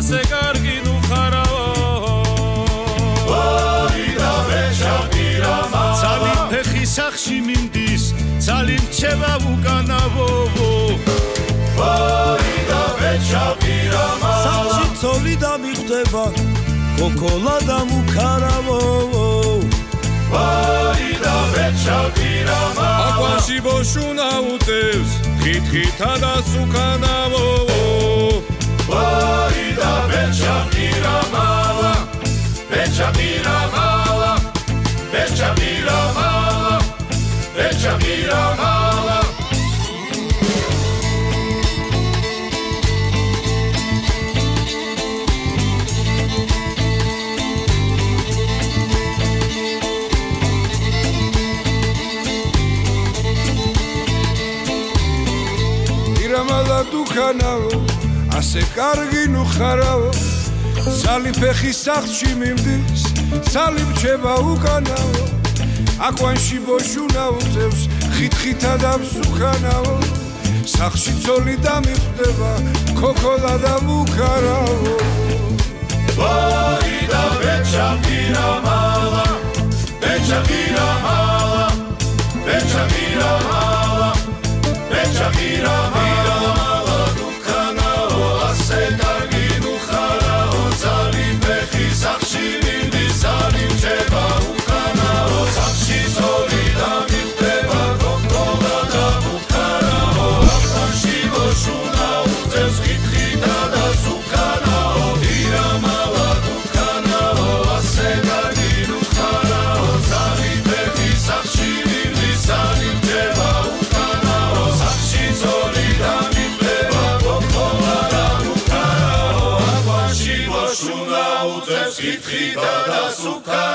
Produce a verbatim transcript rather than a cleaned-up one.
ასე კარგი ნუ ხარავო ვოი და ვეჭაპირა მალა ცალი ფეხი სახში მინდის ცალი რჩება უკანავო ვოი და ვეჭაპირა მალა სახში ცოლი დამიხვდება კოკოლა და მუქარავო ვოი და ვეჭაპირა მალა აკვანში ბოშუნა უწევს ხით-ხითა და სუკანავო ვოი და ვეჭაპირა მალა ვეჭაპირა მალა ვეჭაპირა მალა ვეჭაპირა მალა ირამალა დუქანავო ასე კარგი ნუ ხარავო ცალი ფეხი სახში მიმდის ცალი რჩება უკანავო აკვანში ბოშუნა უწევს ხით-ხითა და მსუქანავო სახში ცოლი დამიხვდება კოკოლა და მუქარავო ვოი და ვეჭაპირა მალა ვეჭაპირა მალა ვეჭაპირა მალა ვეჭაპირა მალა დუქანავო ასე კარგი ნუ ხარავო ცალი ფეხი სახში მინდის ცალი რჩება უკანავო სახში ცოლი დამიხვდება კოკოლა და მუქარავო აკვანში ბოშუნა უწევს ხით-ხითა და სუკანავო ირამალა დუქანავო ასე კარგი ნუ ხარავო ცალი ფეხი სახში მინდის ცალი რჩება უკანავო სახში ცოლი დამიხვდება კოკოლა და მუქარავო აკვანში ბოშუნა უწევს ხით-ხითა და სუკანავო